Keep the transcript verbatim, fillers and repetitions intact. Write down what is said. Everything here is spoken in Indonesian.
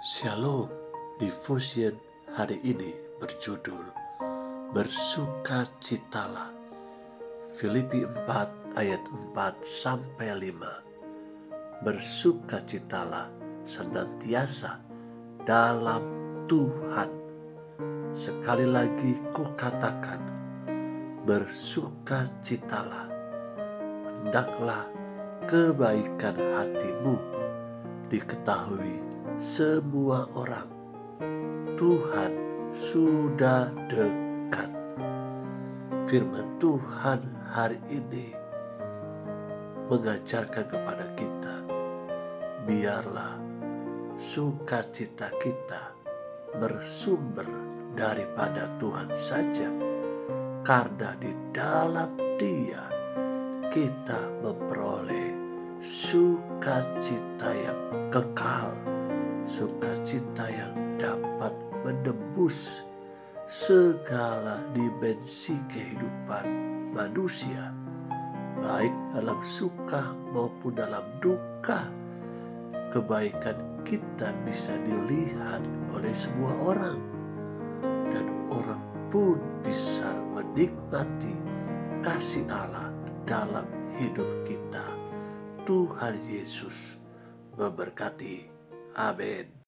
Shalom, Devotion hari ini berjudul Bersukacitalah. Filipi empat ayat empat sampai lima. Bersukacitalah senantiasa dalam Tuhan. Sekali lagi kukatakan, bersukacitalah. Hendaklah kebaikan hatimu diketahui semua orang. Tuhan sudah dekat. Firman Tuhan hari ini mengajarkan kepada kita, biarlah sukacita kita bersumber daripada Tuhan saja, karena di dalam Dia kita memperoleh sukacita yang kekal, sukacita yang dapat menembus segala dimensi kehidupan manusia, baik dalam suka maupun dalam duka. Kebaikan kita bisa dilihat oleh semua orang, dan orang pun bisa menikmati kasih Allah dalam hidup kita. Tuhan Yesus memberkati. Amin.